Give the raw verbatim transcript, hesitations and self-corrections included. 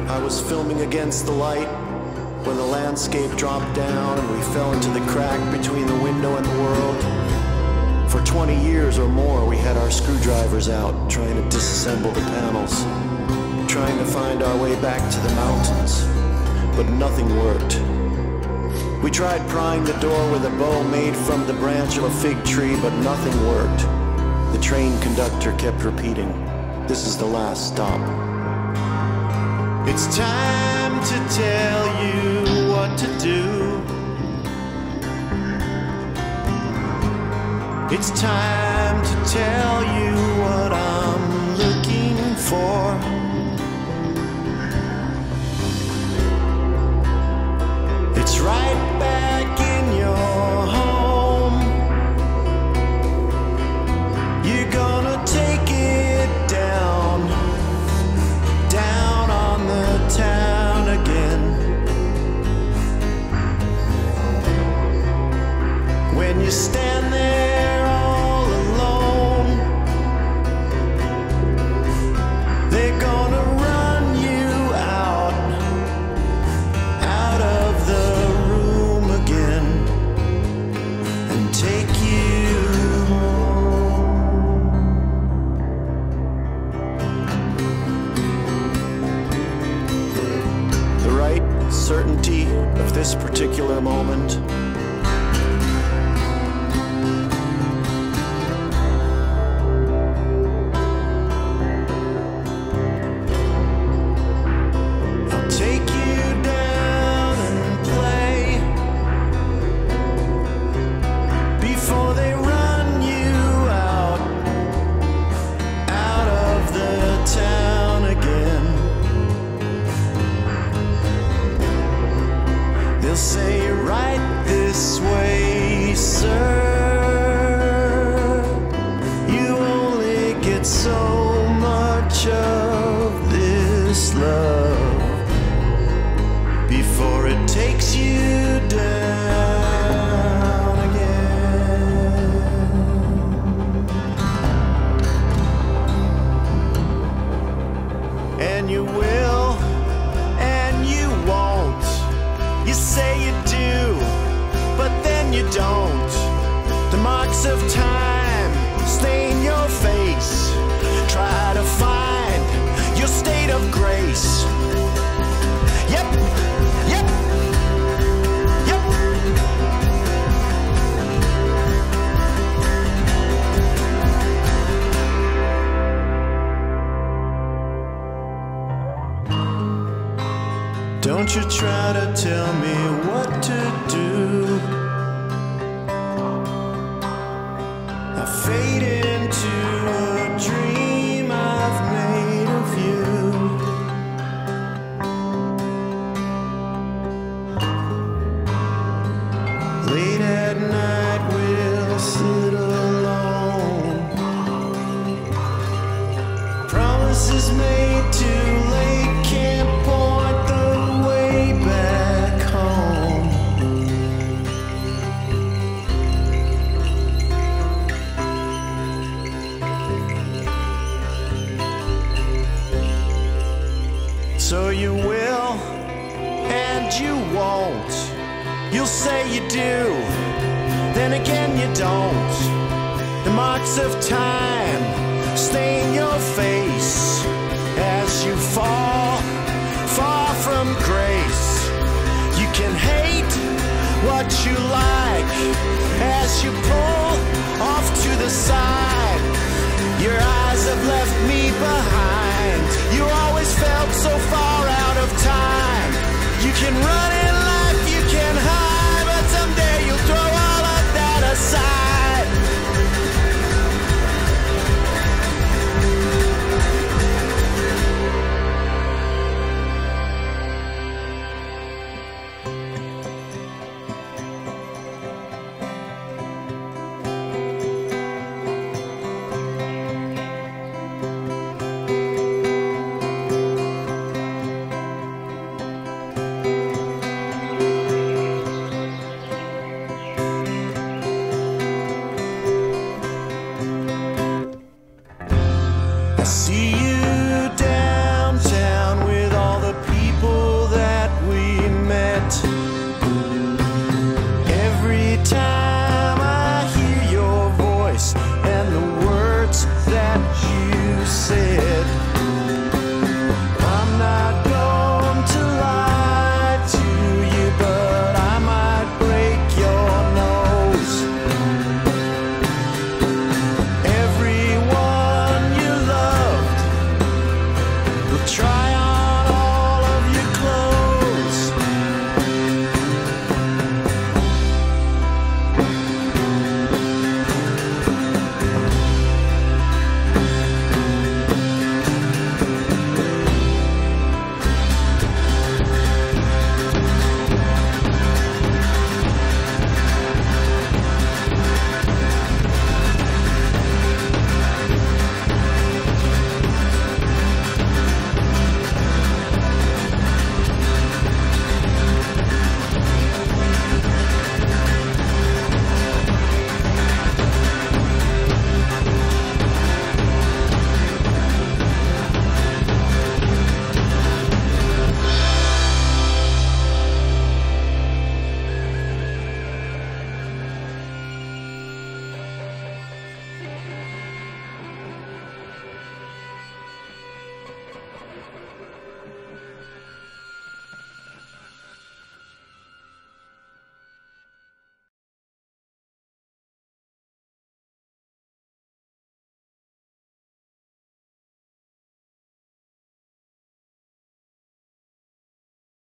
I was filming against the light when the landscape dropped down and we fell into the crack between the window and the world. For twenty years or more, we had our screwdrivers out, trying to disassemble the panels, trying to find our way back to the mountains, but nothing worked. We tried prying the door with a bow made from the branch of a fig tree, but nothing worked. The train conductor kept repeating, "This is the last stop." It's time to tell you what to do. It's time to tell you what I'm looking for. It's right back in your home. You're gonna take it down, down on the town again. When you stand there all alone, they're gonna run you out, out of the room again, and take you home. The right certainty of this particular moment say right this way, sir. You only get so much of this love before it takes you down again. And you will, and you won't. You say you do, but then you don't. The marks of time stain your face. Try to find your state of grace. Yep, yep, yep. Don't you try to tell me what to do. I fade into a dream I've made of you. Late at night we'll sit alone. Promises made too late can't point the way back home. So you will, and you won't. You'll say you do, then again you don't. The marks of time stain your face.